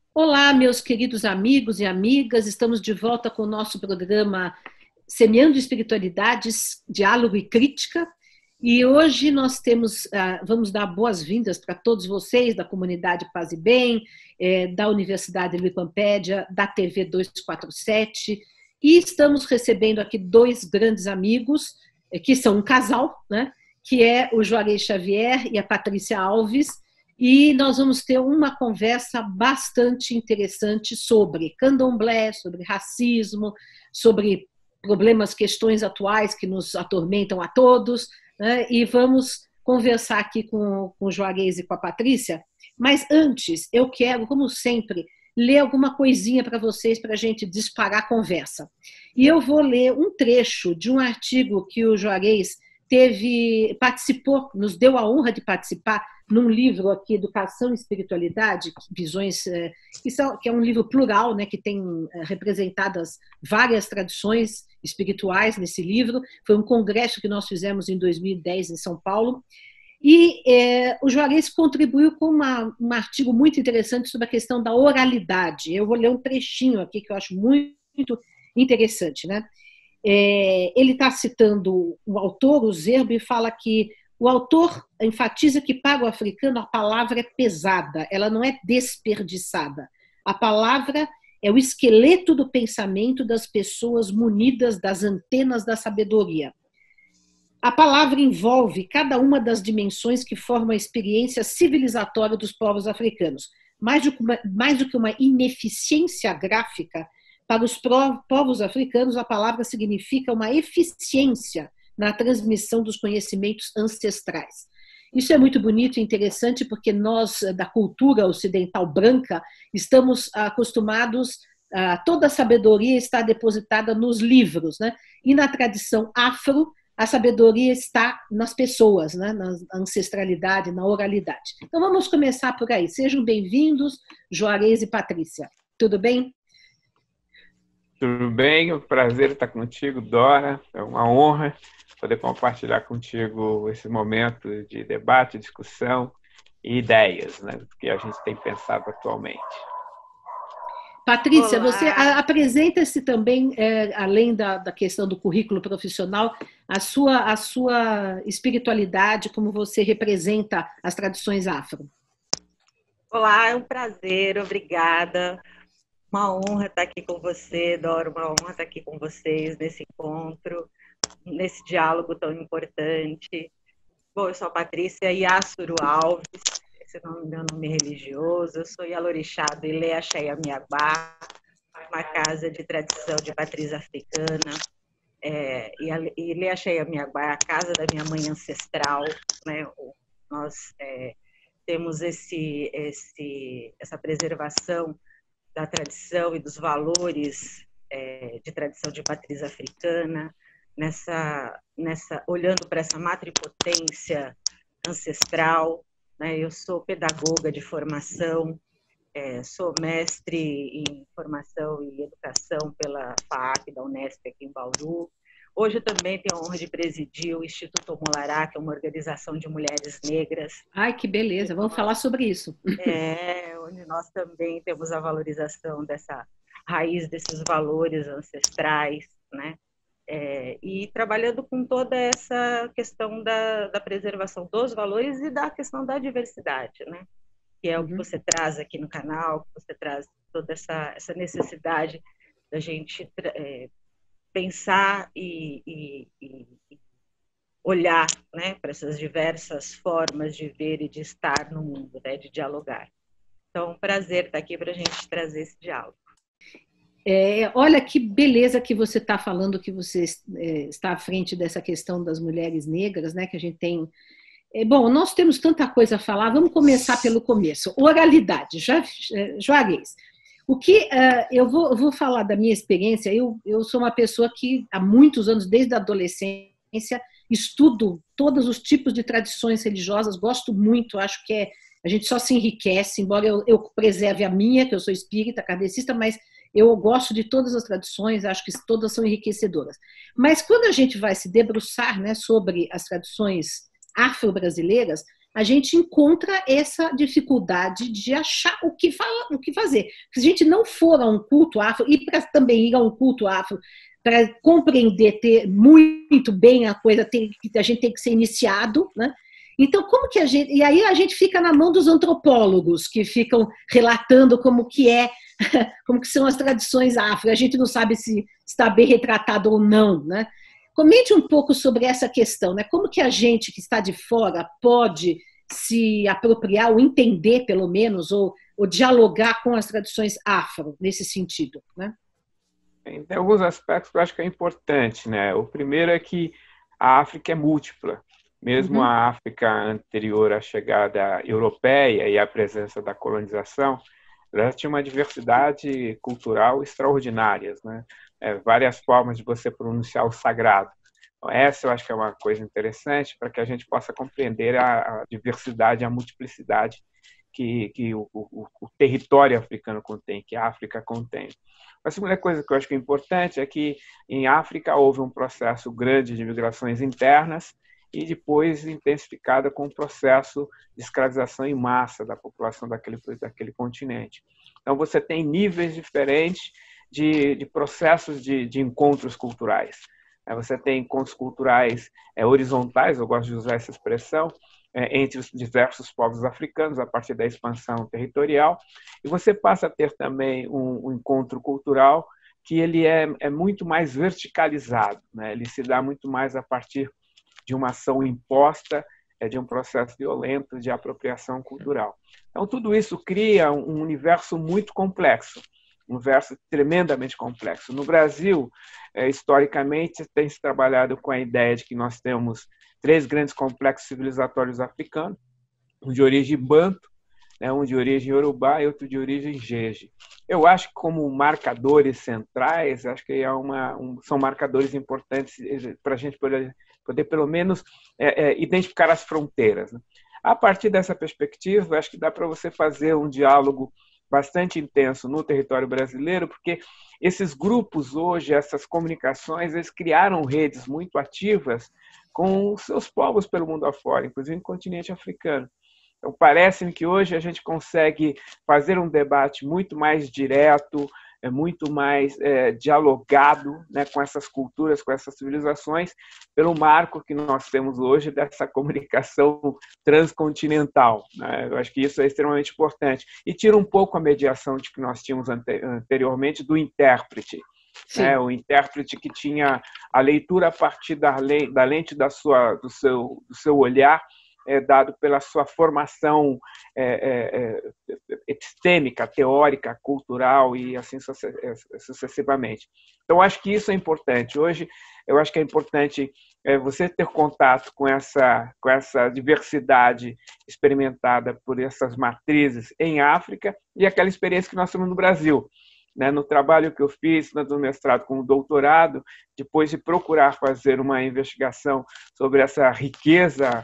Olá, meus queridos amigos e amigas, estamos de volta com o nosso programa Semeando Espiritualidades, Diálogo e Crítica. E hoje nós vamos dar boas-vindas para todos vocês da comunidade Paz e Bem, da Universidade Luiz Pampédia, da TV 247, e estamos recebendo aqui dois grandes amigos, que são um casal, né? Que é o Juarez Xavier e a Patrícia Alves. E nós vamos ter uma conversa bastante interessante sobre candomblé, sobre racismo, sobre problemas, questões atuais que nos atormentam a todos, né? E vamos conversar aqui com o Juarez e com a Patrícia. Mas antes, eu quero, como sempre, ler alguma coisinha para vocês, para a gente disparar a conversa. E eu vou ler um trecho de um artigo que o Juarez participou, nos deu a honra de participar num livro aqui, Educação e Espiritualidade, Visões, que é um livro plural, né, que tem representadas várias tradições espirituais nesse livro. Foi um congresso que nós fizemos em 2010 em São Paulo. E o Juarez contribuiu com um artigo muito interessante sobre a questão da oralidade. Eu vou ler um trechinho aqui que eu acho muito interessante, né? Ele está citando o autor, o Zerbo, e fala que o autor enfatiza que para o africano a palavra é pesada, ela não é desperdiçada. A palavra é o esqueleto do pensamento das pessoas munidas das antenas da sabedoria. A palavra envolve cada uma das dimensões que formam a experiência civilizatória dos povos africanos. Mais do que uma ineficiência gráfica, para os povos africanos, a palavra significa uma eficiência na transmissão dos conhecimentos ancestrais. Isso é muito bonito e interessante porque nós, da cultura ocidental branca, estamos acostumados, toda a sabedoria está depositada nos livros, né? E na tradição afro, a sabedoria está nas pessoas, né? Na ancestralidade, na oralidade. Então vamos começar por aí. Sejam bem-vindos, Juarez e Patrícia. Tudo bem? Tudo bem, é um prazer estar contigo, Dora. É uma honra poder compartilhar contigo esse momento de debate, discussão e ideias, né, do que a gente tem pensado atualmente. Patrícia, olá. Você apresenta-se também, além da questão do currículo profissional, a sua espiritualidade, como você representa as tradições afro. Olá, é um prazer, obrigada. Uma honra estar aqui com você, Dora, uma honra estar aqui com vocês nesse encontro, nesse diálogo tão importante. Bom, eu sou a Patrícia Yassuru Alves, esse é o meu nome religioso, eu sou Yalorixá do Ilê Axé Miagbá, uma casa de tradição de matriz africana, e Ilê Axé Miagbá é a casa da minha mãe ancestral, né? Nós temos essa preservação da tradição e dos valores de tradição de matriz africana, olhando para essa matripotência ancestral, né? Eu sou pedagoga de formação, sou mestre em formação e educação pela FAAP da Unesp aqui em Bauru. Hoje eu também tenho a honra de presidir o Instituto Omolará, que é uma organização de mulheres negras. Ai, que beleza! Vamos falar sobre isso. Onde nós também temos a valorização dessa raiz, desses valores ancestrais, né? E trabalhando com toda essa questão da preservação dos valores e da questão da diversidade, né? Que é o que você traz aqui no canal, que você traz toda essa necessidade da gente pensar e olhar, né, para essas diversas formas de ver e de estar no mundo, né, de dialogar. Então, prazer estar aqui para a gente trazer esse diálogo. Olha que beleza que você está falando, que você está à frente dessa questão das mulheres negras, né, que a gente tem. Bom, nós temos tanta coisa a falar, vamos começar pelo começo. Oralidade, Juarez. O que eu vou falar da minha experiência. Eu sou uma pessoa que há muitos anos, desde a adolescência, estudo todos os tipos de tradições religiosas, gosto muito, acho que a gente só se enriquece, embora eu preserve a minha, que eu sou espírita, kardecista, mas eu gosto de todas as tradições, acho que todas são enriquecedoras. Mas quando a gente vai se debruçar, né, sobre as tradições afro-brasileiras, a gente encontra essa dificuldade de achar o que fazer. Se a gente não for a um culto afro, e para também ir a um culto afro, para compreender, ter muito bem a coisa, a gente tem que ser iniciado, né? Então, como que a gente... E aí a gente fica na mão dos antropólogos, que ficam relatando como que como que são as tradições afro. A gente não sabe se está bem retratado ou não, né? Comente um pouco sobre essa questão, né? Como que a gente que está de fora pode se apropriar, ou entender, pelo menos, ou dialogar com as tradições afro, nesse sentido, né? Tem alguns aspectos que eu acho que é importante, né? O primeiro é que a África é múltipla. Mesmo a África anterior à chegada europeia e à presença da colonização, ela tinha uma diversidade cultural extraordinárias, né? Várias formas de você pronunciar o sagrado. Então, essa eu acho que é uma coisa interessante para que a gente possa compreender a diversidade, a multiplicidade que o território africano contém, que a África contém. A segunda coisa que eu acho que é importante é que em África houve um processo grande de migrações internas e depois intensificada com o processo de escravização em massa da população daquele continente. Então, você tem níveis diferentes de processos de encontros culturais. Você tem encontros culturais horizontais, eu gosto de usar essa expressão, entre os diversos povos africanos, a partir da expansão territorial, e você passa a ter também um encontro cultural que ele é muito mais verticalizado, né? Ele se dá muito mais a partir de uma ação imposta, de um processo violento de apropriação cultural. Então, tudo isso cria um universo muito complexo, um universo tremendamente complexo. No Brasil, historicamente, tem se trabalhado com a ideia de que nós temos 3 grandes complexos civilizatórios africanos, um de origem banto, um de origem iorubá e outro de origem jeje. Eu acho que como marcadores centrais, acho que são marcadores importantes para a gente poder pelo menos identificar as fronteiras, né? A partir dessa perspectiva, acho que dá para você fazer um diálogo bastante intenso no território brasileiro, porque esses grupos hoje, essas comunicações, eles criaram redes muito ativas com seus povos pelo mundo afora, inclusive no continente africano. Então, parece-me que hoje a gente consegue fazer um debate muito mais direto, muito mais dialogado, né, com essas culturas, com essas civilizações, pelo marco que nós temos hoje dessa comunicação transcontinental, né? Eu acho que isso é extremamente importante. E tira um pouco a mediação de que nós tínhamos anteriormente do intérprete. O intérprete que tinha a leitura a partir da lente do seu olhar, dado pela sua formação epistêmica, teórica, cultural e assim sucessivamente. Então, acho que isso é importante. Hoje, eu acho que é importante você ter contato com essa diversidade experimentada por essas matrizes em África e aquela experiência que nós temos no Brasil. No trabalho que eu fiz, tanto no mestrado como no doutorado, depois de procurar fazer uma investigação sobre essa riqueza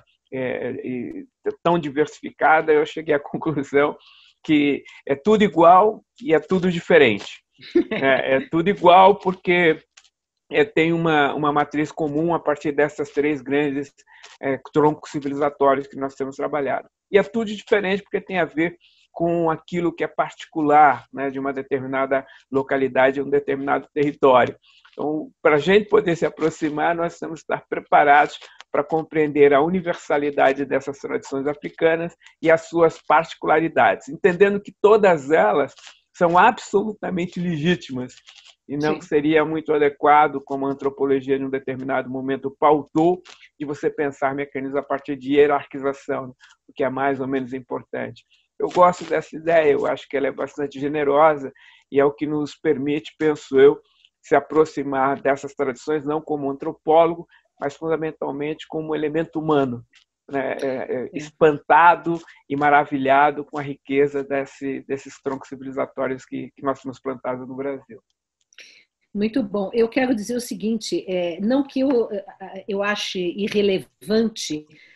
tão diversificada, eu cheguei à conclusão que é tudo igual e é tudo diferente. É tudo igual porque tem uma matriz comum a partir dessas 3 grandes troncos civilizatórios que nós temos trabalhado. E é tudo diferente porque tem a ver com aquilo que é particular, né, de uma determinada localidade, um determinado território. Então, para a gente poder se aproximar, nós temos que estar preparados para compreender a universalidade dessas tradições africanas e as suas particularidades, entendendo que todas elas são absolutamente legítimas e não que seria muito adequado, como a antropologia em um determinado momento pautou, de você pensar mecanismos a partir de hierarquização, o que é mais ou menos importante. Eu gosto dessa ideia, eu acho que ela é bastante generosa e é o que nos permite, penso eu, se aproximar dessas tradições, não como antropólogo, mas fundamentalmente como elemento humano, né? Espantado e maravilhado com a riqueza desses troncos civilizatórios que nós temos plantados no Brasil. Muito bom. Eu quero dizer o seguinte, não que eu ache irrelevante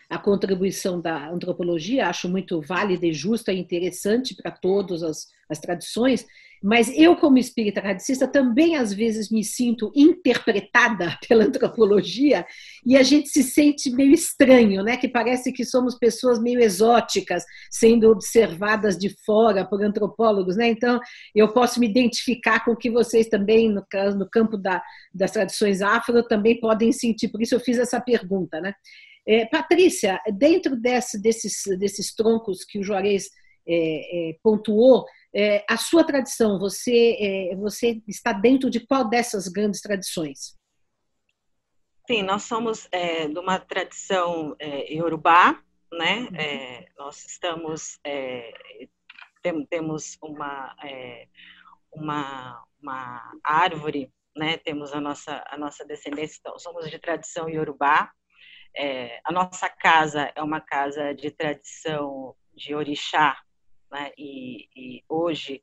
a contribuição da antropologia, acho muito válida e justa e interessante para todas as tradições, mas eu, como espírita radicista, também às vezes me sinto interpretada pela antropologia e a gente se sente meio estranho, né? Que parece que somos pessoas meio exóticas, sendo observadas de fora por antropólogos, né? Então, eu posso me identificar com o que vocês também, no campo das tradições afro, também podem sentir, por isso eu fiz essa pergunta, né? Patrícia, dentro desses troncos que o Juarez pontuou, a sua tradição, você está dentro de qual dessas grandes tradições? Sim, nós somos de uma tradição iorubá, né? Nós estamos temos uma árvore, né? Temos a nossa descendência, então, somos de tradição iorubá. A nossa casa é uma casa de tradição de orixá, né? E hoje,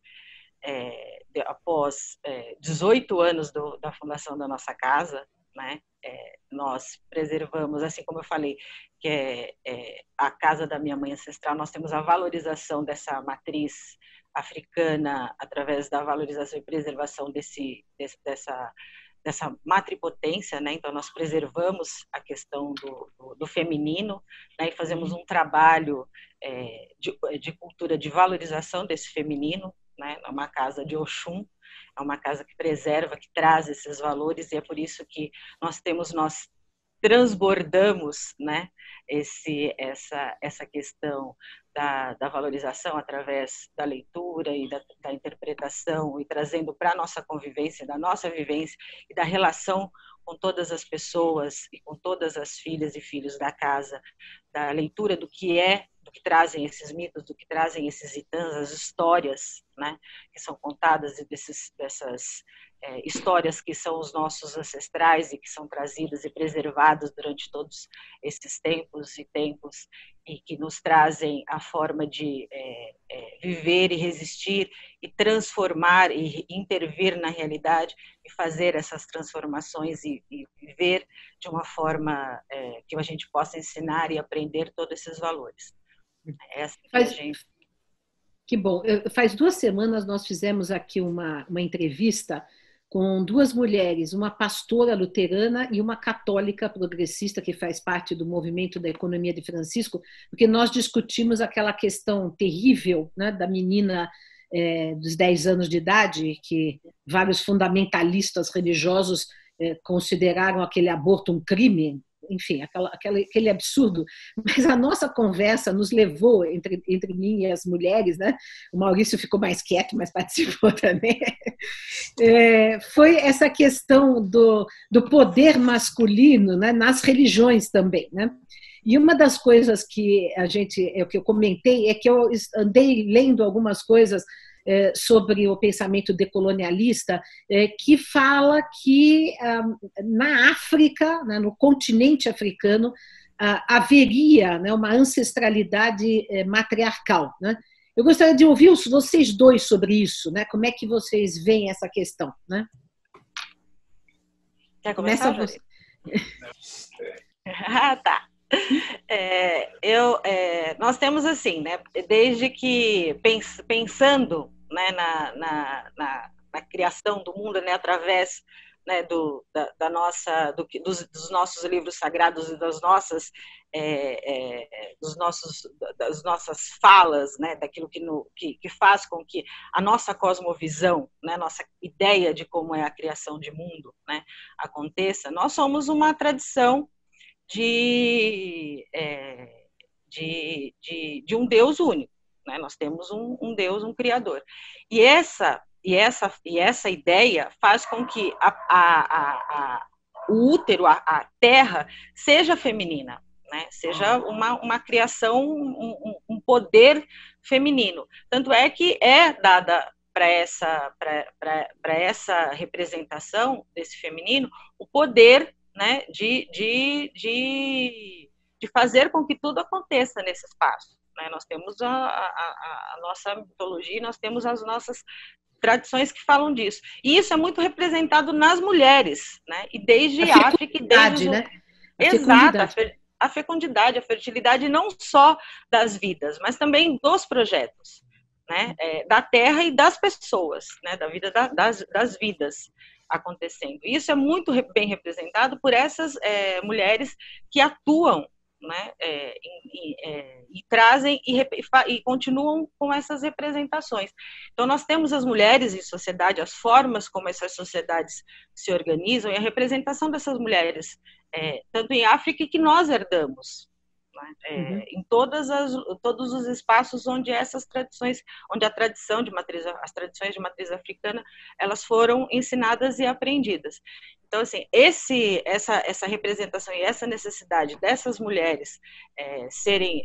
após 18 anos da fundação da nossa casa, né? Nós preservamos, assim como eu falei, que a casa da minha mãe ancestral, nós temos a valorização dessa matriz africana através da valorização e preservação dessa matripotência, né? Então nós preservamos a questão do feminino, né? E fazemos um trabalho de cultura de valorização desse feminino, né? É uma casa de Oxum, é uma casa que preserva, que traz esses valores, e é por isso que nós transbordamos, né? Essa questão da valorização através da leitura e da interpretação, e trazendo para a nossa convivência, da nossa vivência e da relação com todas as pessoas e com todas as filhas e filhos da casa, da leitura do que trazem esses mitos, do que trazem esses itãs, as histórias, né, que são contadas, e dessas histórias que são os nossos ancestrais e que são trazidas e preservadas durante todos esses tempos e que nos trazem a forma de viver e resistir e transformar e intervir na realidade e fazer essas transformações e viver de uma forma que a gente possa ensinar e aprender todos esses valores. Que bom. Faz 2 semanas nós fizemos aqui uma entrevista com 2 mulheres, uma pastora luterana e uma católica progressista que faz parte do movimento da economia de Francisco, porque nós discutimos aquela questão terrível, né, da menina dos 10 anos de idade, que vários fundamentalistas religiosos consideraram aquele aborto um crime, enfim, aquele absurdo. Mas a nossa conversa nos levou, entre mim e as mulheres, né? O Maurício ficou mais quieto, mas participou também. Foi essa questão do poder masculino, né, nas religiões também, né? E uma das coisas que que eu comentei é que eu andei lendo algumas coisas sobre o pensamento decolonialista, que fala que na África, né, no continente africano, haveria, né, uma ancestralidade matriarcal, né? Eu gostaria de ouvir vocês dois sobre isso, né? Como é que vocês veem essa questão, né? Quer começar, você? Tá. Nós temos assim, né? Desde que pensando, né, na criação do mundo, né, através, né, dos nossos livros sagrados e das nossas falas, né, daquilo que faz com que a nossa cosmovisão, né, nossa ideia de como é a criação de mundo, né, aconteça. Nós somos uma tradição de um Deus único, né? Nós temos um Deus, um Criador, e essa ideia faz com que o útero, a terra, seja feminina, né? Seja uma criação, um poder feminino. Tanto é que é dada para essa representação desse feminino o poder, né, de fazer com que tudo aconteça nesse espaço, né? Nós temos a nossa mitologia, nós temos as nossas tradições que falam disso. E isso é muito representado nas mulheres, né? E desde a África e desde né? Exato, a fecundidade, a fertilidade não só das vidas, mas também dos projetos, né? Da terra e das pessoas, né? Da vida das vidas acontecendo. Isso é muito bem representado por essas mulheres que atuam, né? E trazem e continuam com essas representações. Então, nós temos as mulheres em sociedade, as formas como essas sociedades se organizam e a representação dessas mulheres, tanto em África, que nós herdamos, né? Em todos os espaços onde essas tradições, onde as tradições de matriz africana, elas foram ensinadas e aprendidas. Então, assim, essa representação e essa necessidade dessas mulheres serem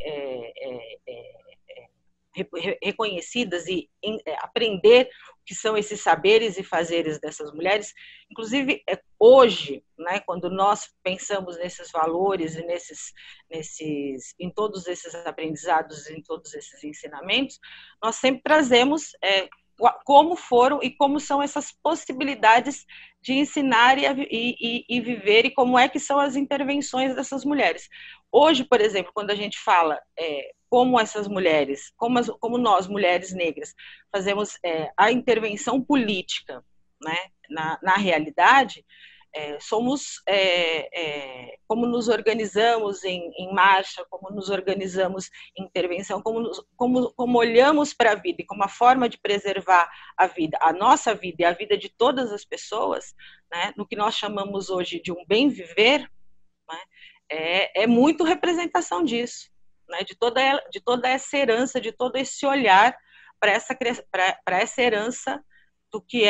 reconhecidas e aprender o que são esses saberes e fazeres dessas mulheres, inclusive hoje, né, quando nós pensamos nesses valores e em todos esses aprendizados, em todos esses ensinamentos, nós sempre trazemos como foram e como são essas possibilidades de ensinar e viver, e como é que são as intervenções dessas mulheres. Hoje, por exemplo, quando a gente fala como essas mulheres, como nós, mulheres negras, fazemos a intervenção política, né, na realidade, somos como nos organizamos em marcha, como nos organizamos em intervenção, como olhamos para a vida e como a forma de preservar a vida, a nossa vida e a vida de todas as pessoas, né, no que nós chamamos hoje de um bem viver, né, é muito representação disso, né, de toda essa herança, de todo esse olhar para essa herança do que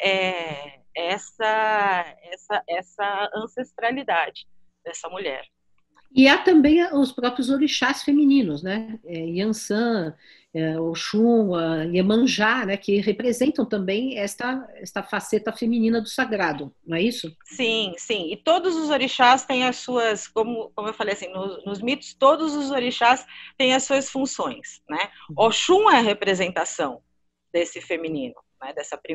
essa ancestralidade dessa mulher. E há também os próprios orixás femininos, né? Yansan, Oxum, Iemanjá, né? Que representam também esta faceta feminina do sagrado, não é isso? Sim, sim. E todos os orixás têm as suas, como eu falei assim, nos mitos, todos os orixás têm as suas funções, né? Oxum é a representação desse feminino, né?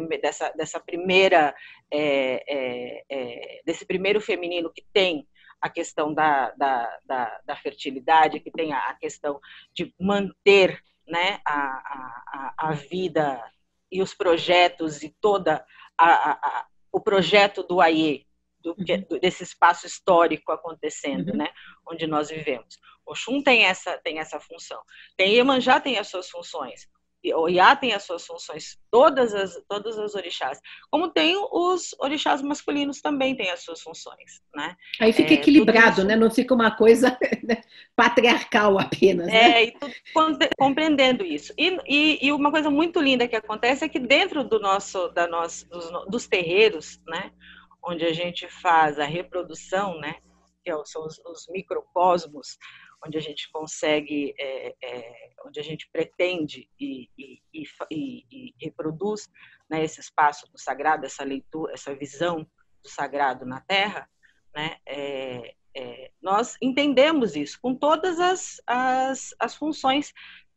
Desse primeiro feminino que tem a questão da fertilidade, que tem a questão de manter, né, a vida e os projetos e o projeto do Aie, desse espaço histórico acontecendo, né, onde nós vivemos. Oxum tem essa função. Iemanjá tem as suas funções. O Iá tem as suas funções, todas as orixás. Como tem os orixás masculinos também têm as suas funções, né? Aí fica equilibrado, né? Não fica uma coisa patriarcal apenas, né? E tudo compreendendo isso. E uma coisa muito linda que acontece é que dentro dos terreiros, né, onde a gente faz a reprodução, né, que são os microcosmos, onde a gente consegue, onde a gente pretende e reproduz, né, esse espaço do sagrado, essa leitura, essa visão do sagrado na Terra, né, nós entendemos isso com todas as funções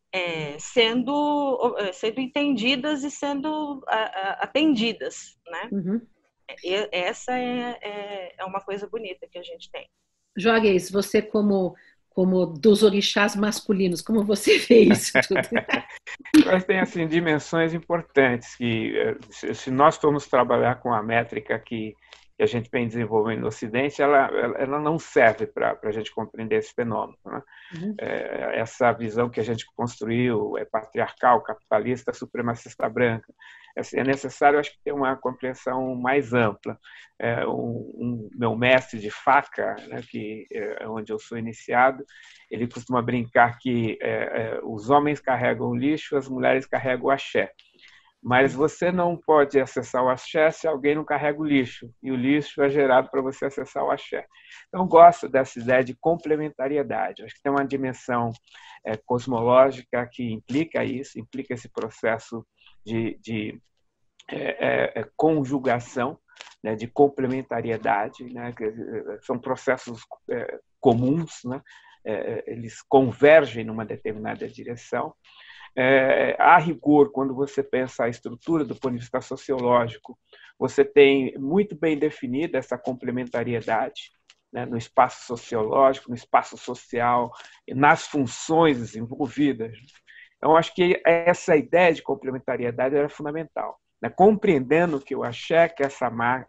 sendo entendidas e sendo atendidas, né? Essa é uma coisa bonita que a gente tem. Jogues, você como dos orixás masculinos, como você vê isso tudo? Mas tem assim, dimensões importantes que, se nós formos trabalhar com a métrica que a gente vem desenvolvendo no Ocidente, ela não serve para a gente compreender esse fenômeno, né? Essa visão que a gente construiu é patriarcal, capitalista, supremacista branca. É necessário, acho que, ter uma compreensão mais ampla. Meu mestre de faca, né, que é onde eu sou iniciado, ele costuma brincar que os homens carregam o lixo, as mulheres carregam o axé. Mas você não pode acessar o axé se alguém não carrega o lixo, e o lixo é gerado para você acessar o axé. Então, gosto dessa ideia de complementariedade. Acho que tem uma dimensão cosmológica que implica isso, implica esse processo de conjugação, né, de complementariedade, né, são processos comuns, né, eles convergem numa determinada direção. A rigor, quando você pensa a estrutura do ponto de vista sociológico, você tem muito bem definida essa complementariedade, né, no espaço sociológico, no espaço social, nas funções desenvolvidas. Então, acho que essa ideia de complementariedade era fundamental, né? Compreendendo que o axé, que essa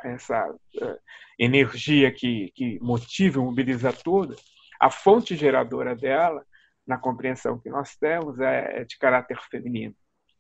energia que motiva e mobiliza tudo, a fonte geradora dela, na compreensão que nós temos, é de caráter feminino.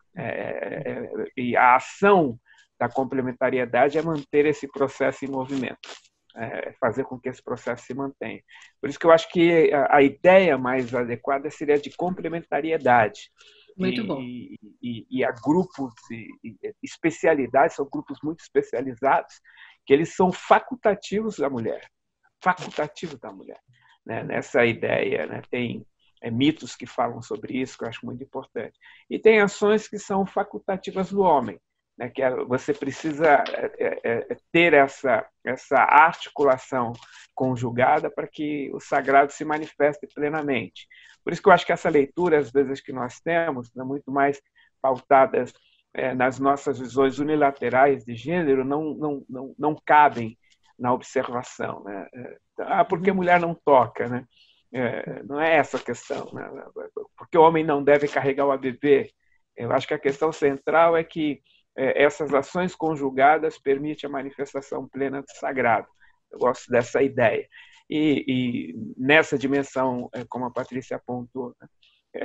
E a ação da complementariedade é manter esse processo em movimento, fazer com que esse processo se mantenha. Por isso que eu acho que a ideia mais adequada seria de complementariedade. Muito bom. E há grupos e especialidades, são grupos muito especializados, que eles são facultativos da mulher. Facultativos da mulher. Né? Nessa ideia, né? Tem mitos que falam sobre isso, que eu acho muito importante. E tem ações que são facultativas do homem, né? Que você precisa ter essa articulação conjugada para que o sagrado se manifeste plenamente. Por isso que eu acho que essa leitura, às vezes, que nós temos, é muito mais pautada nas nossas visões unilaterais de gênero, não cabem na observação. Né? Porque a mulher não toca, né? Não é essa a questão. Né? Porque o homem não deve carregar o bebê. Eu acho que a questão central é que essas ações conjugadas permitem a manifestação plena do sagrado. Eu gosto dessa ideia. E nessa dimensão, como a Patrícia apontou, né?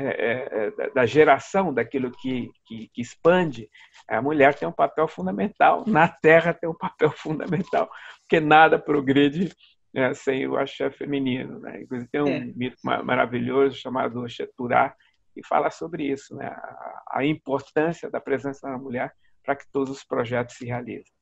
Da geração daquilo que expande, a mulher tem um papel fundamental, na Terra tem um papel fundamental, porque nada progride sem o axé feminino. Né? Inclusive tem um mito maravilhoso chamado Xeturá, que fala sobre isso, né? A importância da presença da mulher para que todos os projetos se realizem.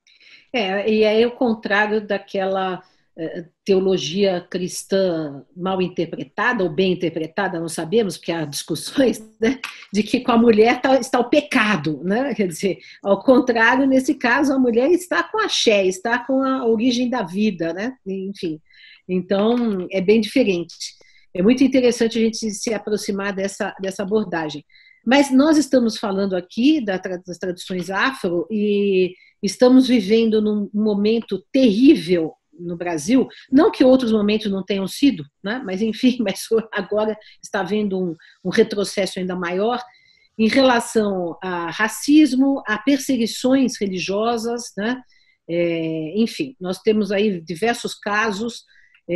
E é o contrário daquela teologia cristã mal interpretada ou bem interpretada, não sabemos, porque há discussões, né, de que com a mulher está o pecado, né? Quer dizer, ao contrário, nesse caso, a mulher está com a axé, está com a origem da vida, né? Enfim, então é bem diferente. É muito interessante a gente se aproximar dessa abordagem. Mas nós estamos falando aqui das tradições afro e estamos vivendo num momento terrível no Brasil, não que outros momentos não tenham sido, né? Mas enfim, mas agora está havendo um retrocesso ainda maior em relação a racismo, a perseguições religiosas, né? Enfim, nós temos aí diversos casos.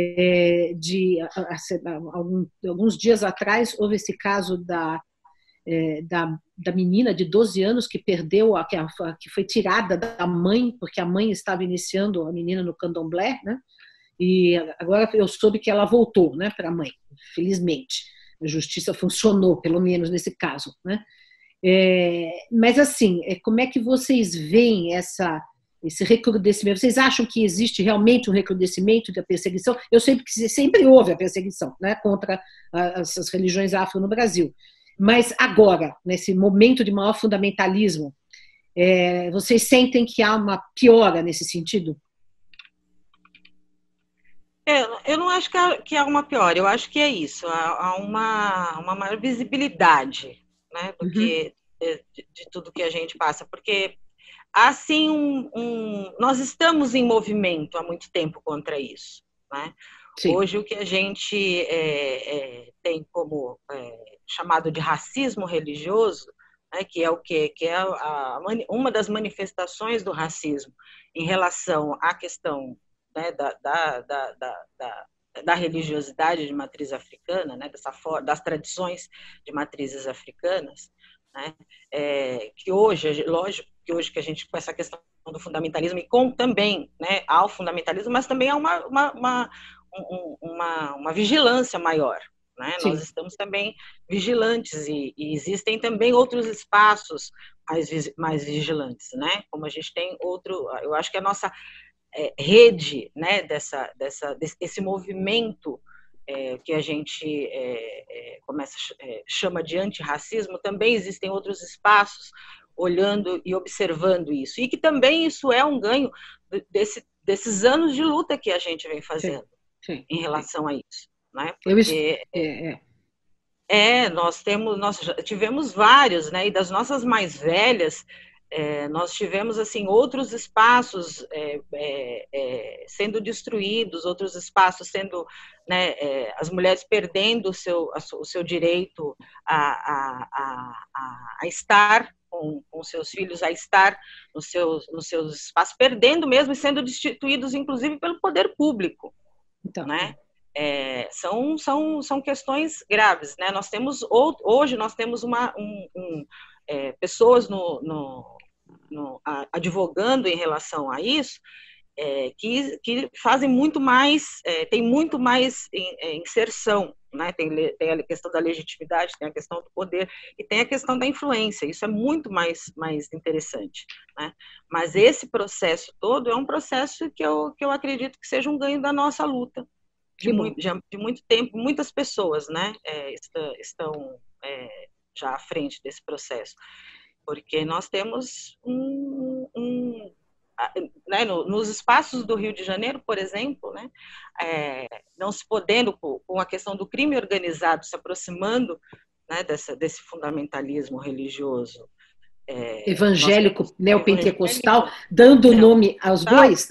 Alguns dias atrás houve esse caso da menina de 12 anos que perdeu, que foi tirada da mãe, porque a mãe estava iniciando a menina no candomblé, né? E agora eu soube que ela voltou, né, para a mãe, felizmente. A justiça funcionou, pelo menos nesse caso, né? Mas assim, como é que vocês veem esse recrudescimento? Vocês acham que existe realmente um recrudescimento da perseguição? Eu sei que sempre houve a perseguição, né, contra essas religiões afro no Brasil. Mas agora, nesse momento de maior fundamentalismo, vocês sentem que há uma piora nesse sentido? Eu não acho que há uma piora, eu acho que é isso, há uma maior visibilidade, né, do que de tudo que a gente passa, porque há sim nós estamos em movimento há muito tempo contra isso, né? Sim. Hoje o que a gente tem como chamado de racismo religioso, né, que é o quê? Que é uma das manifestações do racismo em relação à questão, né, da religiosidade de matriz africana, né, das tradições de matrizes africanas, né, que hoje, lógico, que hoje que a gente com essa questão do fundamentalismo e com também, né, ao fundamentalismo, mas também há uma vigilância maior, né? Nós estamos também vigilantes e existem também outros espaços mais vigilantes, né? Como a gente tem eu acho que a nossa rede, né, desse movimento que a gente chama de antirracismo, também existem outros espaços olhando e observando isso, e que também isso é um ganho desses anos de luta que a gente vem fazendo. Sim. Em relação a isso, né? Porque nós tivemos vários, né? E das nossas mais velhas, Nós tivemos assim outros espaços sendo destruídos, outros espaços sendo, né, as mulheres perdendo o seu direito a estar com seus filhos, a estar nos seus espaços, perdendo mesmo e sendo destituídos, inclusive, pelo poder público. Então, né? São questões graves, né? Hoje nós temos pessoas advogando em relação a isso, que fazem muito mais, tem muito mais inserção, né? Tem a questão da legitimidade, tem a questão do poder e tem a questão da influência. Isso é muito mais interessante, né? Mas esse processo todo é um processo que eu acredito que seja um ganho da nossa luta de muito tempo. Muitas pessoas, né, estão já à frente desse processo, porque nós temos né, nos espaços do Rio de Janeiro, por exemplo, né, não se podendo, com a questão do crime organizado se aproximando, né, desse fundamentalismo religioso, evangélico, neopentecostal, dando nome aos dois.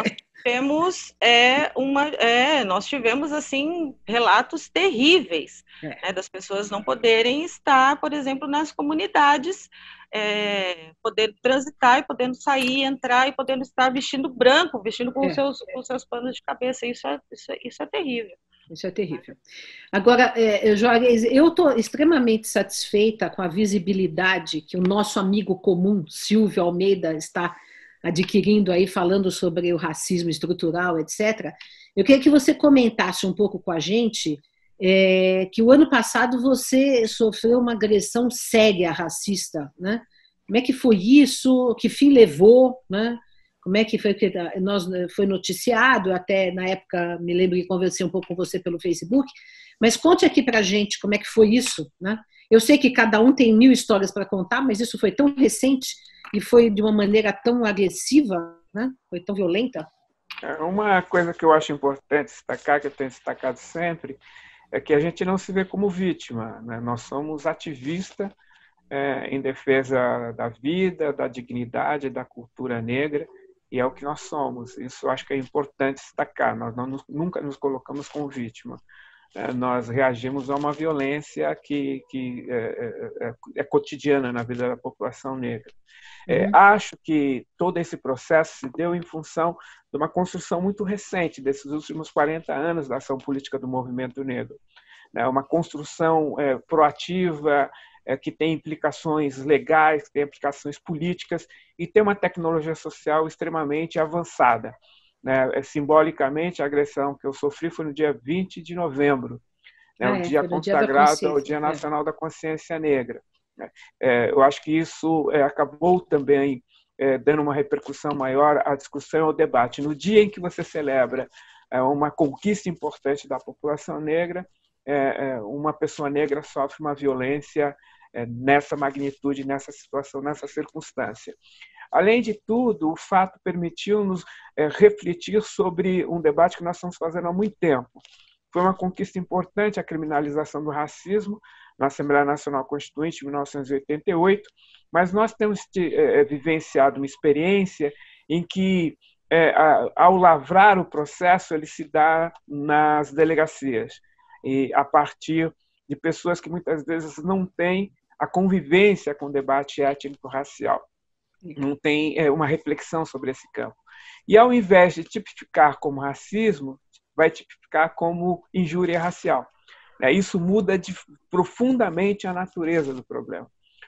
Nós tivemos assim relatos terríveis, né, das pessoas não poderem estar, por exemplo, nas comunidades, podendo transitar e podendo sair, entrar e podendo estar vestindo branco, vestindo com seus panos de cabeça. Isso é terrível. Isso é terrível. Agora, Juarez, eu estou extremamente satisfeita com a visibilidade que o nosso amigo comum, Silvio Almeida, está adquirindo aí, falando sobre o racismo estrutural, etc. Eu queria que você comentasse um pouco com a gente que o ano passado você sofreu uma agressão séria racista, né? Como é que foi isso? Que fim levou, né? Como é que foi que foi noticiado? Até na época me lembro que conversei um pouco com você pelo Facebook, mas conte aqui para a gente como é que foi isso, né? Eu sei que cada um tem 1000 histórias para contar, mas isso foi tão recente e foi de uma maneira tão agressiva, né? Foi tão violenta. Uma coisa que eu acho importante destacar, que eu tenho destacado sempre, é que a gente não se vê como vítima, né? Nós somos ativistas em defesa da vida, da dignidade, da cultura negra, e é o que nós somos. Isso eu acho que é importante destacar. Nós nunca nos colocamos como vítima. Nós reagimos a uma violência que é cotidiana na vida da população negra. Acho que todo esse processo se deu em função de uma construção muito recente, desses últimos 40 anos da ação política do movimento negro. Uma construção proativa, que tem implicações legais, que tem implicações políticas e tem uma tecnologia social extremamente avançada. Simbolicamente, a agressão que eu sofri foi no dia 20 de novembro, o dia consagrado ao Dia Nacional da Consciência Negra. Eu acho que isso acabou também dando uma repercussão maior à discussão e ao debate. No dia em que você celebra uma conquista importante da população negra, uma pessoa negra sofre uma violência nessa magnitude, nessa situação, nessa circunstância. Além de tudo, o fato permitiu-nos refletir sobre um debate que nós estamos fazendo há muito tempo. Foi uma conquista importante a criminalização do racismo na Assembleia Nacional Constituinte, em 1988, mas nós temos vivenciado uma experiência em que, ao lavrar o processo, ele se dá nas delegacias, e a partir de pessoas que muitas vezes não têm a convivência com o debate étnico-racial, não tem uma reflexão sobre esse campo. E, ao invés de tipificar como racismo, vai tipificar como injúria racial. Isso muda profundamente a natureza do problema.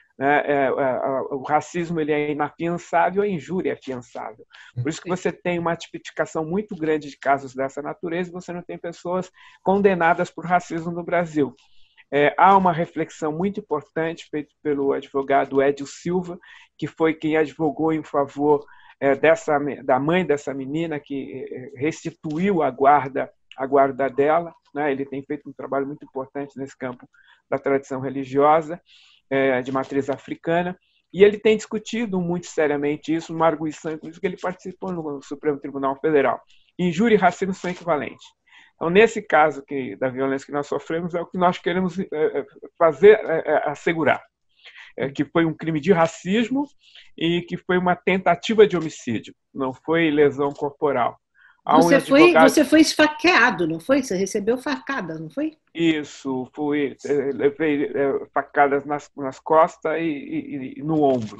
O racismo ele é inafiançável, a injúria é afiançável. Por isso que você tem uma tipificação muito grande de casos dessa natureza e você não tem pessoas condenadas por racismo no Brasil. Há uma reflexão muito importante feita pelo advogado Edio Silva, que foi quem advogou em favor da mãe dessa menina, que restituiu a guarda dela. Ele tem feito um trabalho muito importante nesse campo da tradição religiosa, de matriz africana, e ele tem discutido muito seriamente isso, numa arguição, inclusive, que ele participou no Supremo Tribunal Federal. Injúria e racismo são equivalentes. Então, nesse caso da violência que nós sofremos, é o que nós queremos assegurar. que foi um crime de racismo e que foi uma tentativa de homicídio, não foi lesão corporal. Você foi esfaqueado, não foi? Você recebeu facadas, não foi? Isso, levei facadas nas costas e no ombro.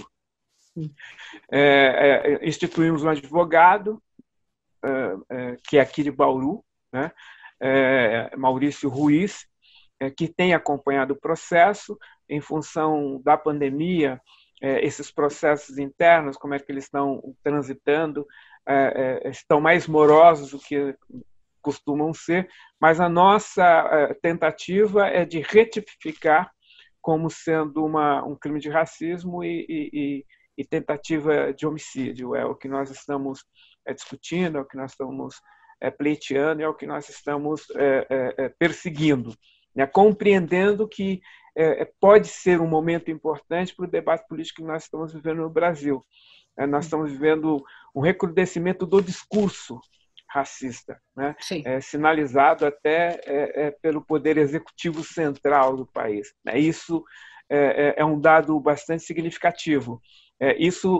Instituímos um advogado, que é aqui de Bauru, né? Maurício Ruiz, que tem acompanhado o processo em função da pandemia, esses processos internos, como é que eles estão transitando, estão mais morosos do que costumam ser, mas a nossa tentativa é de retificar como sendo um crime de racismo e tentativa de homicídio. É o que nós estamos discutindo, é o que nós estamos pleiteando, é o que nós estamos perseguindo, né? Compreendendo que pode ser um momento importante para o debate político que nós estamos vivendo no Brasil. Nós estamos vivendo um recrudescimento do discurso racista, né? Sinalizado até pelo poder executivo central do país. Isso é um dado bastante significativo. Isso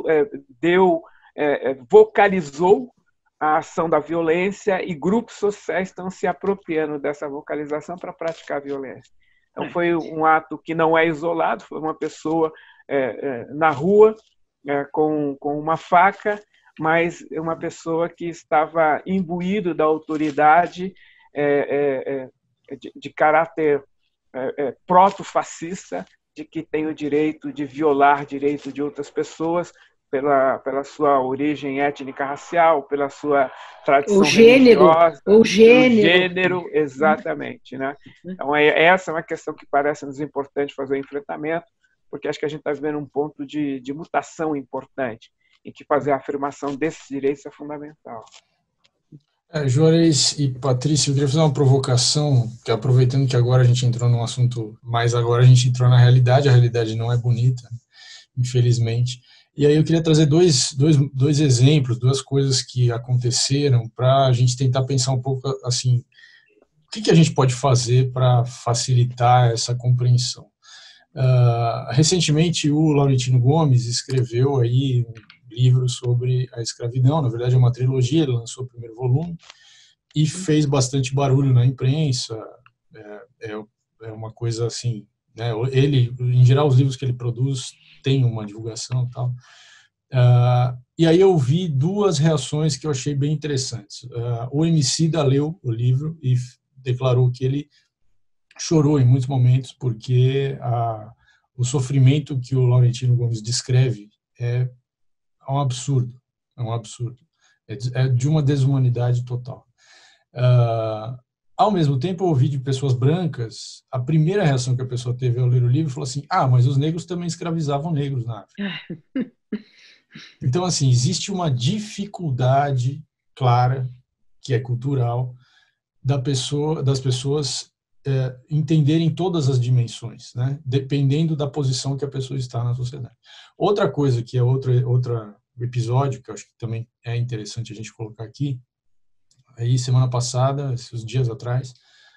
vocalizou a ação da violência e grupos sociais estão se apropriando dessa vocalização para praticar a violência. Então, foi um ato que não é isolado, foi uma pessoa na rua com uma faca, mas uma pessoa que estava imbuído da autoridade de caráter proto-fascista, de que tem o direito de violar direito de outras pessoas pela sua origem étnica racial, pela sua tradição religiosa, o gênero, exatamente, né? Então, essa é uma questão que parece-nos importante fazer o enfrentamento, porque acho que a gente está vivendo um ponto de mutação importante, em que fazer a afirmação desses direitos é fundamental. Juarez e Patrícia, eu queria fazer uma provocação, que aproveitando que agora a gente entrou num assunto, mas agora a gente entrou na realidade, a realidade não é bonita, infelizmente. E aí eu queria trazer dois exemplos, duas coisas que aconteceram para a gente tentar pensar um pouco assim, o que a gente pode fazer para facilitar essa compreensão. Recentemente o Laurentino Gomes escreveu aí um livro sobre a escravidão, na verdade é uma trilogia, ele lançou o primeiro volume e fez bastante barulho na imprensa, é uma coisa assim, né? Ele, em geral, os livros que ele produz têm uma divulgação e tal. E aí eu vi duas reações que eu achei bem interessantes. O Emicida leu o livro e declarou que ele chorou em muitos momentos porque o sofrimento que o Laurentino Gomes descreve é um absurdo, é de uma desumanidade total. Ao mesmo tempo, eu ouvi de pessoas brancas, a primeira reação que a pessoa teve ao ler o livro falou assim: mas os negros também escravizavam negros na África. Então, assim, existe uma dificuldade clara, que é cultural, das pessoas entenderem todas as dimensões, né? Dependendo da posição que a pessoa está na sociedade. Outra coisa que é outro episódio, que eu acho que também é interessante a gente colocar aqui, aí semana passada, esses dias atrás,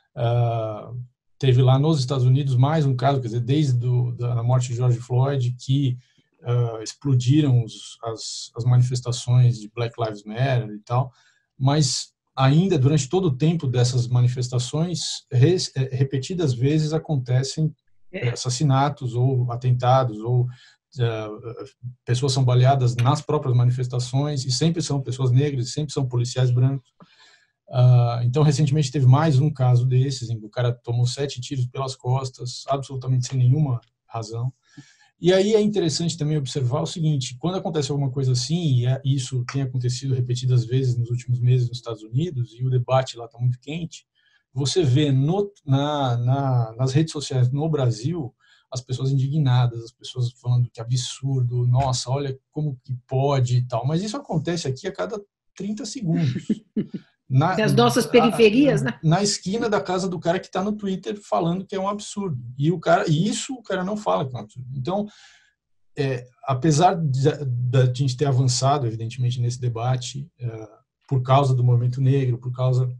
teve lá nos Estados Unidos mais um caso, quer dizer, desde a morte de George Floyd, que explodiram as manifestações de Black Lives Matter e tal, mas ainda durante todo o tempo dessas manifestações, repetidas vezes acontecem assassinatos ou atentados, ou pessoas são baleadas nas próprias manifestações, e sempre são pessoas negras, e sempre são policiais brancos. Então, recentemente teve mais um caso desses, em que o cara tomou 7 tiros pelas costas, absolutamente sem nenhuma razão. E aí é interessante também observar o seguinte: quando acontece alguma coisa assim, e isso tem acontecido repetidas vezes nos últimos meses nos Estados Unidos, e o debate lá está muito quente, você vê nas redes sociais no Brasil as pessoas indignadas, as pessoas falando que absurdo, nossa, olha como que pode e tal. Mas isso acontece aqui a cada 30 segundos. Nas nossas periferias, né? Na esquina da casa do cara que está no Twitter falando que é um absurdo. E isso o cara não fala que é um absurdo. Então, apesar de a gente ter avançado, evidentemente, nesse debate, por causa do movimento negro, por causa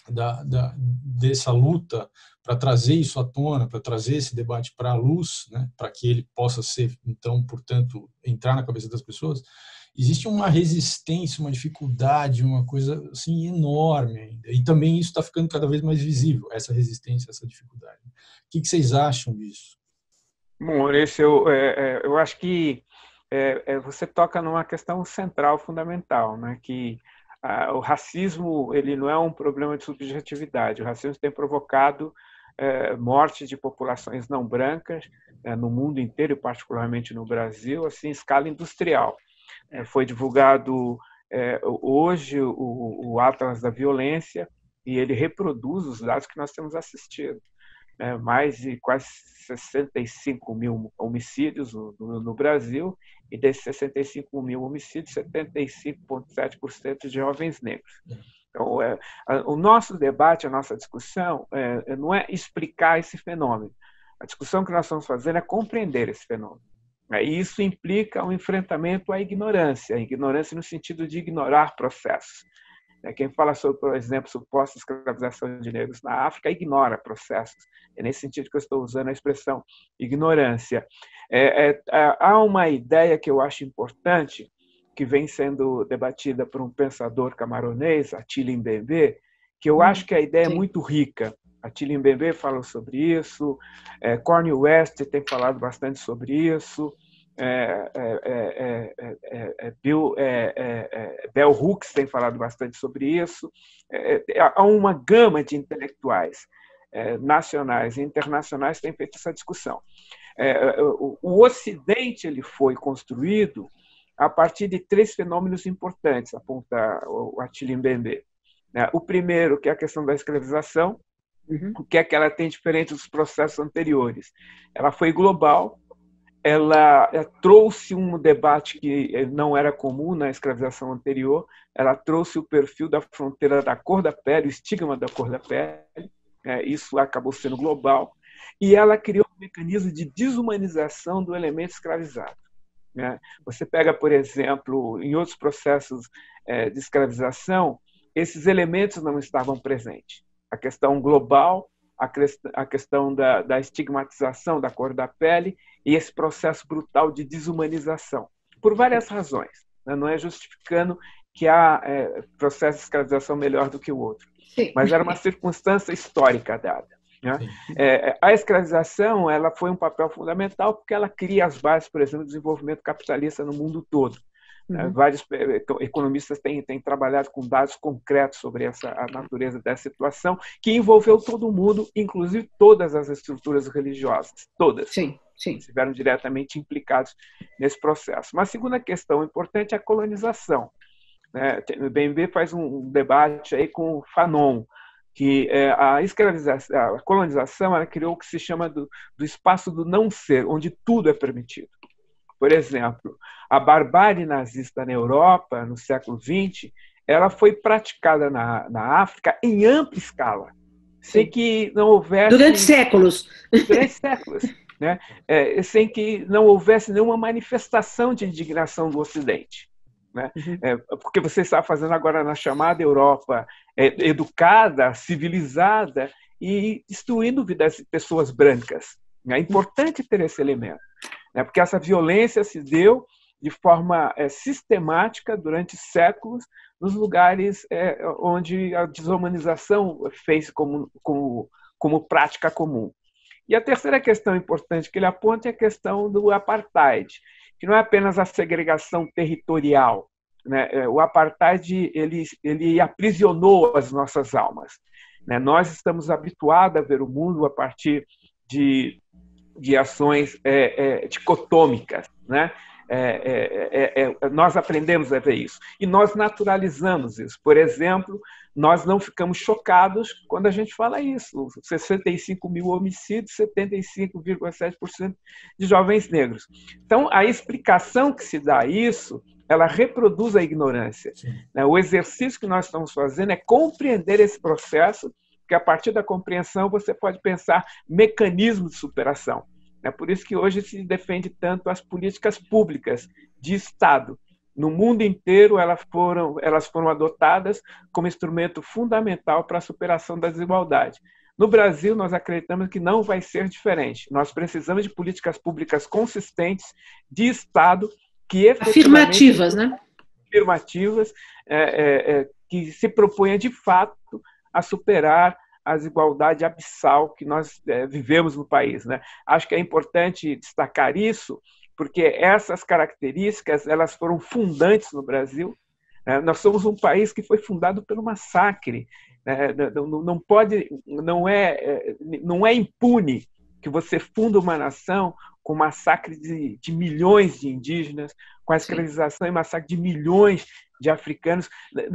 dessa luta para trazer isso à tona, para trazer esse debate para a luz, né, para que ele possa ser, então, portanto, entrar na cabeça das pessoas, existe uma resistência, uma dificuldade, uma coisa assim enorme ainda. E também isso está ficando cada vez mais visível, essa resistência, essa dificuldade. O que vocês acham disso? Bom, Maurício, eu acho que você toca numa questão central, fundamental, né, que o racismo ele não é um problema de subjetividade. O racismo tem provocado morte de populações não brancas no mundo inteiro, e particularmente no Brasil, assim, em escala industrial. Foi divulgado hoje o Atlas da Violência e ele reproduz os dados que nós temos assistido. Mais de quase 65 mil homicídios no Brasil, e desses 65 mil homicídios, 75,7% de jovens negros. Então, o nosso debate, a nossa discussão, não é explicar esse fenômeno. A discussão que nós estamos fazendo é compreender esse fenômeno. E isso implica um enfrentamento à ignorância no sentido de ignorar processos. Quem fala sobre, por exemplo, suposta escravização de negros na África ignora processos. É nesse sentido que eu estou usando a expressão ignorância. Há uma ideia que eu acho importante, que vem sendo debatida por um pensador camaronês, Attila Mbembe, que eu acho que a ideia é muito rica. Attila Mbembe falou sobre isso, Cornel West tem falado bastante sobre isso, Bell Hooks tem falado bastante sobre isso. Há uma gama de intelectuais nacionais e internacionais que têm feito essa discussão. O Ocidente ele foi construído a partir de 3 fenômenos importantes, aponta o Attila Mbembe. O primeiro, que é a questão da escravização. O que é que ela tem diferente dos processos anteriores? Ela foi global, ela trouxe um debate que não era comum na escravização anterior, ela trouxe o perfil da fronteira da cor da pele, o estigma da cor da pele, isso acabou sendo global, e ela criou um mecanismo de desumanização do elemento escravizado. Você pega, por exemplo, em outros processos de escravização, esses elementos não estavam presentes. A questão global, a questão da estigmatização da cor da pele e esse processo brutal de desumanização, por várias razões. Não é justificando que há processo de escravização melhor do que o outro, mas era uma circunstância histórica dada. A escravização ela foi um papel fundamental porque ela cria as bases, por exemplo, do desenvolvimento capitalista no mundo todo. Vários economistas têm trabalhado com dados concretos sobre a natureza dessa situação, que envolveu todo mundo, inclusive todas as estruturas religiosas, todas. Sim. Estiveram diretamente implicados nesse processo. Uma segunda questão importante é a colonização. O Mbembe faz um debate aí com o Fanon, que a colonização ela criou o que se chama do espaço do não ser, onde tudo é permitido. Por exemplo, a barbárie nazista na Europa, no século XX, ela foi praticada na África em ampla escala, sem que não houvesse... Durante séculos. Né? Sem que não houvesse nenhuma manifestação de indignação do Ocidente. Né? Porque você está fazendo agora na chamada Europa educada, civilizada e destruindo vidas de pessoas brancas. É importante ter esse elemento, né? Porque essa violência se deu de forma sistemática durante séculos nos lugares onde a desumanização fez como prática comum. E a terceira questão importante que ele aponta é a questão do apartheid, que não é apenas a segregação territorial, né? O apartheid ele aprisionou as nossas almas, né? Nós estamos habituados a ver o mundo a partir de ações dicotômicas, né? Nós aprendemos a ver isso e nós naturalizamos isso. Por exemplo, nós não ficamos chocados quando a gente fala isso. 65 mil homicídios, 75,7% de jovens negros. Então, a explicação que se dá a isso, ela reproduz a ignorância. Sim. O exercício que nós estamos fazendo é compreender esse processo, porque a partir da compreensão você pode pensar mecanismos de superação. É por isso que hoje se defende tanto as políticas públicas de Estado, No mundo inteiro, elas foram adotadas como instrumento fundamental para a superação da desigualdade. No Brasil, nós acreditamos que não vai ser diferente. Nós precisamos de políticas públicas consistentes de Estado que efetivamente... Afirmativas, né? Afirmativas, que se proponha, de fato, a superar a desigualdade abissal que nós vivemos no país, né? Acho que é importante destacar isso, porque essas características elas foram fundantes no Brasil. Nós somos um país que foi fundado pelo massacre. Não é impune que você funda uma nação com massacre de milhões de indígenas, com a escravização e massacre de milhões de africanos.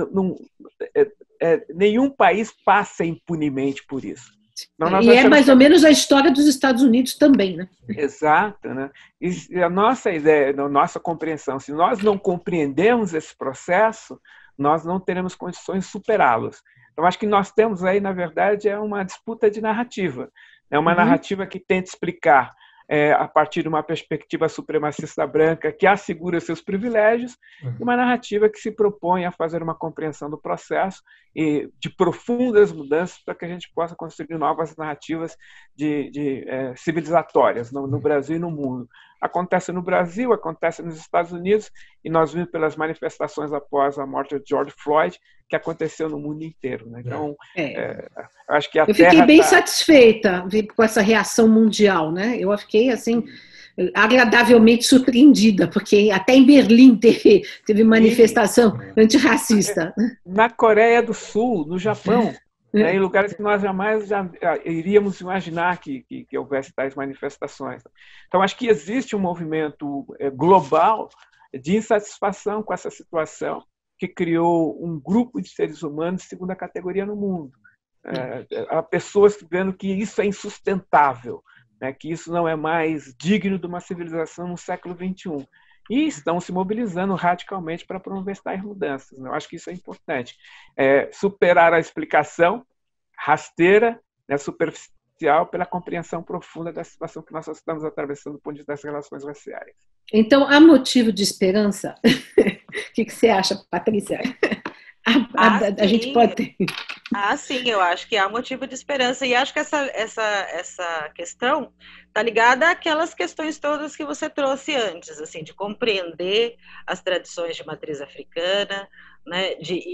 Nenhum país passa impunemente por isso. Então, e é mais ou menos a história dos Estados Unidos também, né? Exato, né? E a nossa ideia, a nossa compreensão, se nós não compreendemos esse processo, nós não teremos condições de superá-los. Então, acho que nós temos aí, na verdade, uma disputa de narrativa. É uma narrativa que tenta explicar a partir de uma perspectiva supremacista branca que assegura seus privilégios, e uma narrativa que se propõe a fazer uma compreensão do processo e de profundas mudanças para que a gente possa construir novas narrativas civilizatórias no Brasil e no mundo. Acontece no Brasil, acontece nos Estados Unidos, e nós vimos pelas manifestações após a morte de George Floyd, que aconteceu no mundo inteiro, né? Então, acho que eu fiquei bem satisfeita com essa reação mundial, né? Eu fiquei assim agradavelmente surpreendida, porque até em Berlim teve manifestação antirracista. Na Coreia do Sul, no Japão, em lugares que nós jamais iríamos imaginar que houvesse tais manifestações. Então, acho que existe um movimento global de insatisfação com essa situação, que criou um grupo de seres humanos de segunda categoria no mundo. Há pessoas vendo que isso é insustentável, né, que isso não é mais digno de uma civilização no século XXI. E estão se mobilizando radicalmente para promover tais mudanças. Eu acho que isso é importante. Superar a explicação rasteira, né, superficial, pela compreensão profunda da situação que nós estamos atravessando do ponto de vista das relações raciais. Então, há motivo de esperança? O que você acha, Patrícia? A gente pode ter... sim, eu acho que há motivo de esperança, e acho que essa questão está ligada àquelas questões todas que você trouxe antes, assim, de compreender as tradições de matriz africana, né,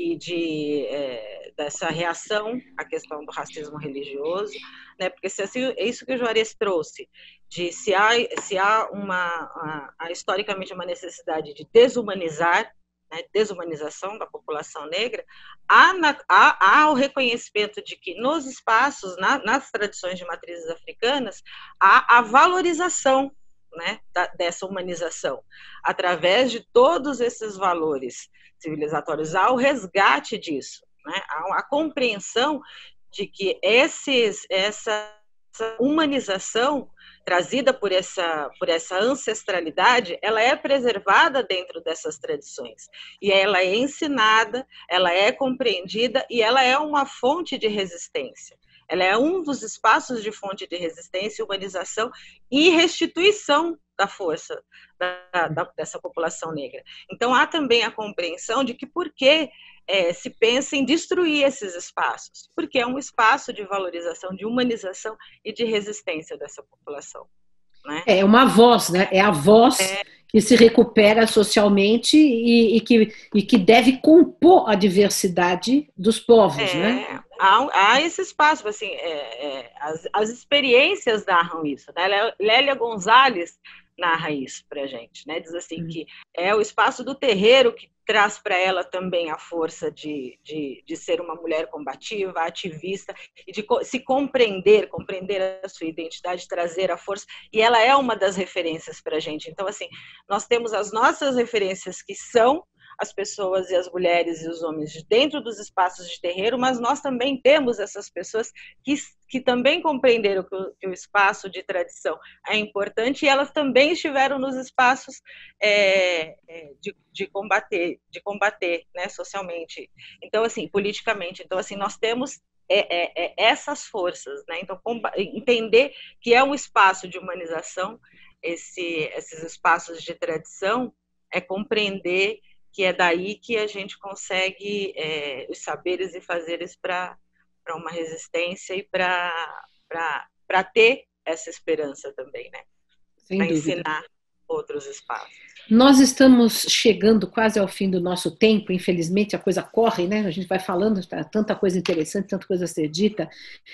dessa reação à questão do racismo religioso, né, porque assim, é isso que o Juarez trouxe, de se há historicamente uma necessidade de desumanizar, desumanização da população negra, há o reconhecimento de que nos espaços, nas tradições de matrizes africanas, há a valorização, né, dessa humanização, através de todos esses valores civilizatórios, há o resgate disso, né, há a compreensão de que essa humanização trazida por essa ancestralidade, ela é preservada dentro dessas tradições. E ela é ensinada, ela é compreendida e ela é uma fonte de resistência. Ela é um dos espaços de fonte de resistência, humanização e restituição da força dessa população negra. Então, há também a compreensão de que por que se pensa em destruir esses espaços, porque é um espaço de valorização, de humanização e de resistência dessa população, né? É uma voz, né? É a voz que se recupera socialmente e que deve compor a diversidade dos povos, né? Há esse espaço, assim, as experiências narram isso, né? Lélia Gonzalez narra isso para a gente, né? Diz assim que é o espaço do terreiro que traz para ela também a força de ser uma mulher combativa, ativista, e de se compreender a sua identidade, trazer a força, e ela é uma das referências para a gente. Então, assim, nós temos as nossas referências, que são as pessoas e as mulheres e os homens de dentro dos espaços de terreiro, mas nós também temos essas pessoas que também compreenderam que o espaço de tradição é importante, e elas também estiveram nos espaços de combater, né, socialmente. Então, assim, politicamente. Então, assim, nós temos essas forças, né? Então, entender que é um espaço de humanização, esses espaços de tradição, é compreender que é daí que a gente consegue os saberes e fazeres para uma resistência e para ter essa esperança também, né? Para ensinar outros espaços. Nós estamos chegando quase ao fim do nosso tempo, infelizmente a coisa corre, né? A gente vai falando, tanta coisa interessante, tanta coisa a ser dita.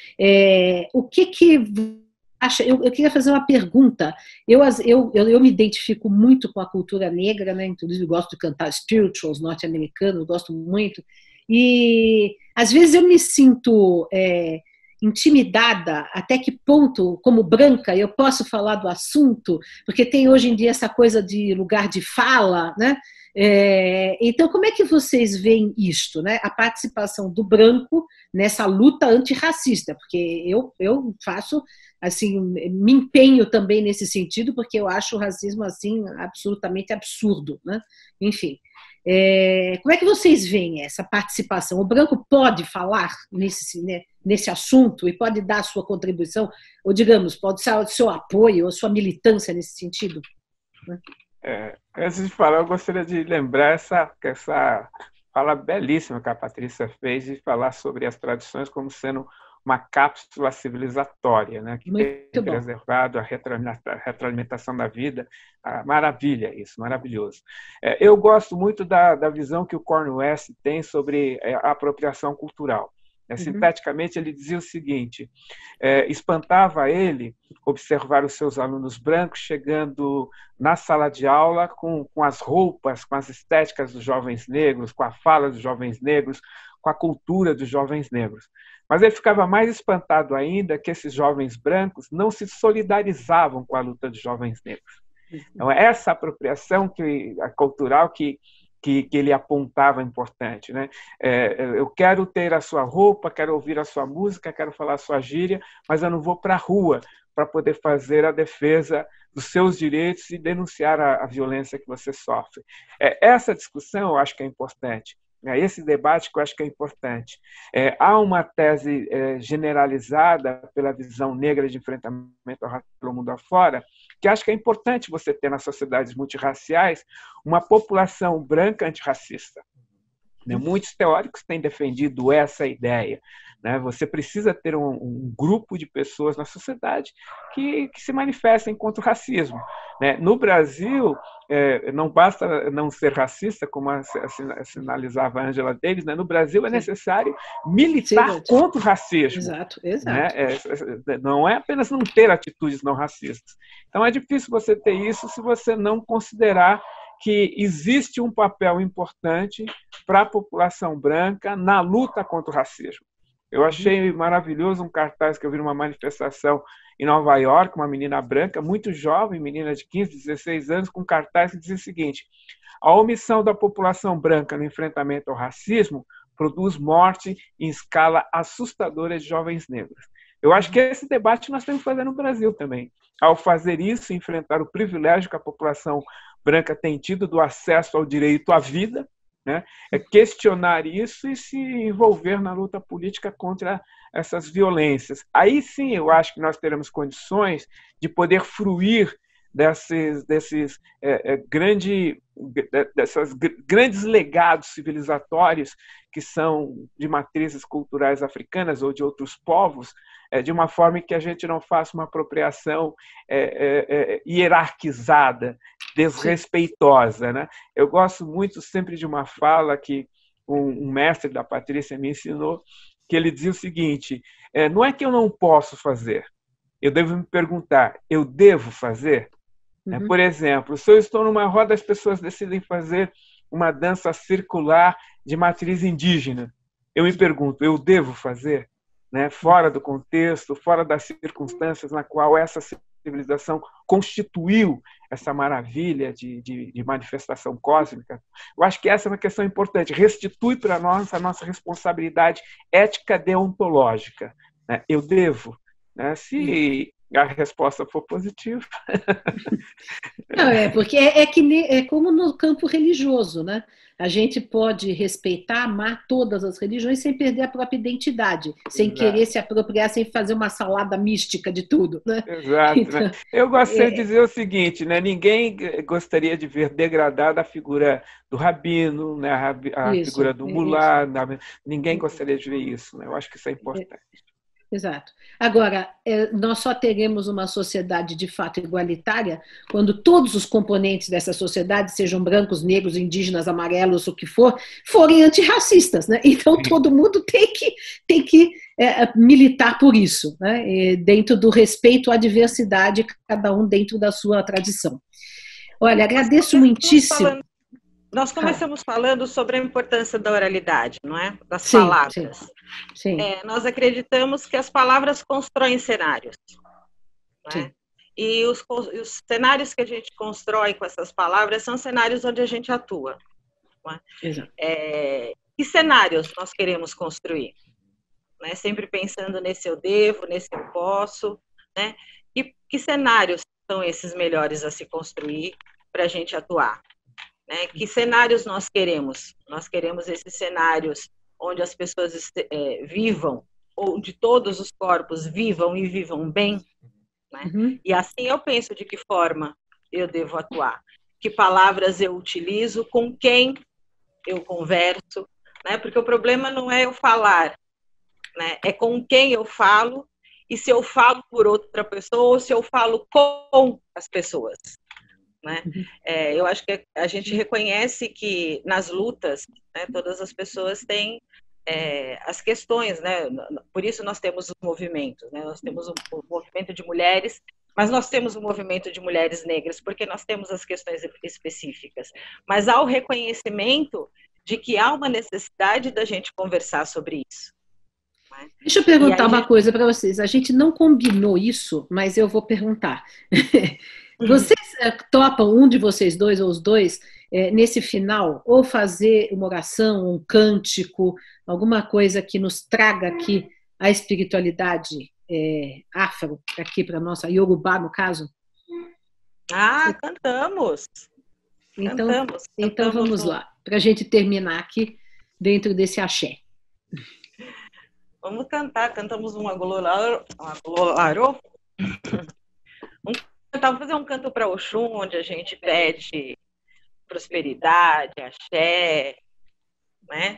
O que acha? Eu queria fazer uma pergunta. Eu me identifico muito com a cultura negra, né? Inclusive gosto de cantar spirituals norte-americanos, gosto muito. E às vezes eu me sinto intimidada, até que ponto, como branca, eu posso falar do assunto, porque tem hoje em dia essa coisa de lugar de fala, né? Então, como é que vocês veem isto, né? A participação do branco nessa luta antirracista, porque eu faço, assim, me empenho também nesse sentido, porque eu acho o racismo, assim, absolutamente absurdo, né? Enfim. Como é que vocês veem essa participação? O branco pode falar nesse assunto e pode dar a sua contribuição, ou, digamos, pode ser o seu apoio, a sua militância nesse sentido? Antes de falar, eu gostaria de lembrar essa fala belíssima que a Patrícia fez de falar sobre as tradições como sendo uma cápsula civilizatória, né, que tem preservado a retroalimentação da vida. Maravilha isso, maravilhoso. Eu gosto muito da visão que o Cornel West tem sobre a apropriação cultural. Sinteticamente, ele dizia o seguinte: espantava ele observar os seus alunos brancos chegando na sala de aula com as roupas, com as estéticas dos jovens negros, com a fala dos jovens negros, com a cultura dos jovens negros. Mas ele ficava mais espantado ainda que esses jovens brancos não se solidarizavam com a luta dos jovens negros. Então, essa apropriação cultural que ele apontava importante, né? Eu quero ter a sua roupa, quero ouvir a sua música, quero falar a sua gíria, mas eu não vou para a rua para poder fazer a defesa dos seus direitos e denunciar a violência que você sofre. Essa discussão eu acho que é importante. Esse debate que eu acho que é importante. Há uma tese generalizada pela visão negra de enfrentamento ao racismo pelo mundo afora, que acho que é importante você ter nas sociedades multirraciais uma população branca antirracista. Muitos teóricos têm defendido essa ideia. Você precisa ter um grupo de pessoas na sociedade que se manifestem contra o racismo. No Brasil, não basta não ser racista, como sinalizava a Angela Davis, no Brasil é necessário militar contra o racismo. Exato. Não é apenas não ter atitudes não racistas. Então é difícil você ter isso se você não considerar que existe um papel importante para a população branca na luta contra o racismo. Eu achei maravilhoso um cartaz que eu vi numa manifestação em Nova York, uma menina branca, muito jovem, menina de 15, 16 anos, com um cartaz que dizia o seguinte: a omissão da população branca no enfrentamento ao racismo produz morte em escala assustadora de jovens negros. Eu acho que esse debate nós temos que fazer no Brasil também. Ao fazer isso, enfrentar o privilégio que a população branca tem tido do acesso ao direito à vida, questionar isso e se envolver na luta política contra essas violências. Aí sim eu acho que nós teremos condições de poder fruir desses grandes legados civilizatórios que são de matrizes culturais africanas ou de outros povos, de uma forma que a gente não faça uma apropriação hierarquizada, desrespeitosa. Eu gosto muito sempre de uma fala que um mestre da Patrícia me ensinou, que ele dizia o seguinte: não é que eu não posso fazer, eu devo me perguntar, eu devo fazer? Por exemplo, se eu estou numa roda, as pessoas decidem fazer uma dança circular de matriz indígena. Eu me pergunto, eu devo fazer? Fora do contexto, fora das circunstâncias na qual essa civilização constituiu essa maravilha de manifestação cósmica. Eu acho que essa é uma questão importante. Restitui para nós a nossa responsabilidade ética deontológica. Eu devo. Se a resposta for positiva. Não, porque é como no campo religioso, né? A gente pode respeitar, amar todas as religiões sem perder a própria identidade, sem querer se apropriar, sem fazer uma salada mística de tudo, né? Exato. Então, né? Eu gostaria de dizer o seguinte, né? Ninguém gostaria de ver degradada a figura do rabino, né? A figura do mulá, ninguém gostaria de ver isso, né? Eu acho que isso é importante. Exato. Agora, nós só teremos uma sociedade de fato igualitária quando todos os componentes dessa sociedade, sejam brancos, negros, indígenas, amarelos, o que for, forem antirracistas, né? Então todo mundo tem que militar por isso, né? Dentro do respeito à diversidade, cada um dentro da sua tradição. Olha, agradeço muitíssimo. Nós começamos falando sobre a importância da oralidade, não é? Das sim, palavras. Sim. Nós acreditamos que as palavras constroem cenários. Não é? E os cenários que a gente constrói com essas palavras são cenários onde a gente atua. Não é? Exato. Que cenários nós queremos construir? Né? Sempre pensando nesse eu devo, nesse eu posso. Né? E que cenários são esses melhores a se construir para a gente atuar? Né? Que cenários nós queremos? Nós queremos esses cenários onde as pessoas vivam, onde todos os corpos vivam e vivam bem. Né? Uhum. E assim eu penso de que forma eu devo atuar. Que palavras eu utilizo, com quem eu converso. Né? Porque o problema não é eu falar, né? É com quem eu falo e se eu falo por outra pessoa ou se eu falo com as pessoas. Né? Eu acho que a gente reconhece que nas lutas, né, todas as pessoas têm as questões, né? Por isso nós temos os movimentos, né? Nós temos o movimento de mulheres, mas nós temos o movimento de mulheres negras, porque nós temos as questões específicas. Mas há o reconhecimento de que há uma necessidade da gente conversar sobre isso. Né? Deixa eu perguntar uma coisa para vocês. A gente não combinou isso, mas eu vou perguntar. Vocês topam, um de vocês dois ou os dois, nesse final, ou fazer uma oração, um cântico, alguma coisa que nos traga aqui a espiritualidade afro, aqui para a nossa Yorubá, no caso? Cantamos! Então vamos lá, para a gente terminar aqui dentro desse axé. Vamos cantar, cantamos um agololaro. Vamos fazer um canto para Oxum, onde a gente pede prosperidade, axé, né?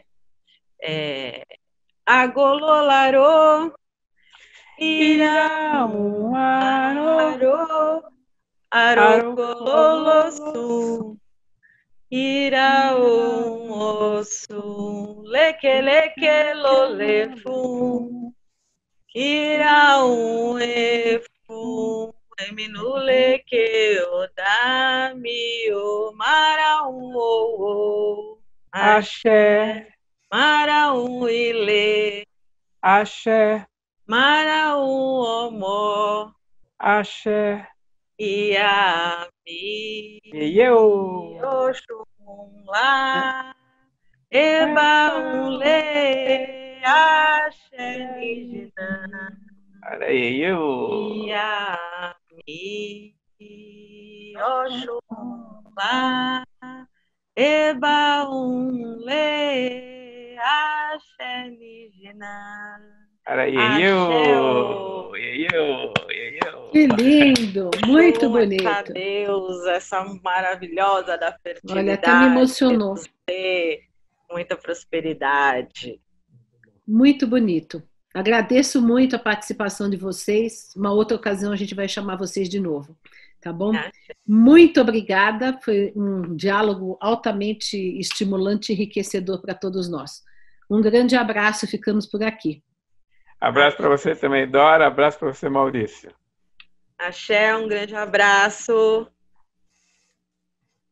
Agololaro, irão, aro, arogololosu, iraum, osu, leke, leke, lolefum, iraum, efum, eminule que odami o maraum o axé, maraum ile, axé, maraum omó, axé, iami, eu, oxum lá, eba le, axé nijina. Iami, Oxumá, Eba le, axé nijina. Que lindo, muito bonito. A Deus, essa maravilhosa da fertilidade. Olha, até me emocionou. Muita prosperidade. Muito bonito. Agradeço muito a participação de vocês. Uma outra ocasião a gente vai chamar vocês de novo, tá bom? Muito obrigada. Foi um diálogo altamente estimulante e enriquecedor para todos nós. Um grande abraço, ficamos por aqui. Abraço para você também, Dora. Abraço para você, Maurício. Axé, um grande abraço.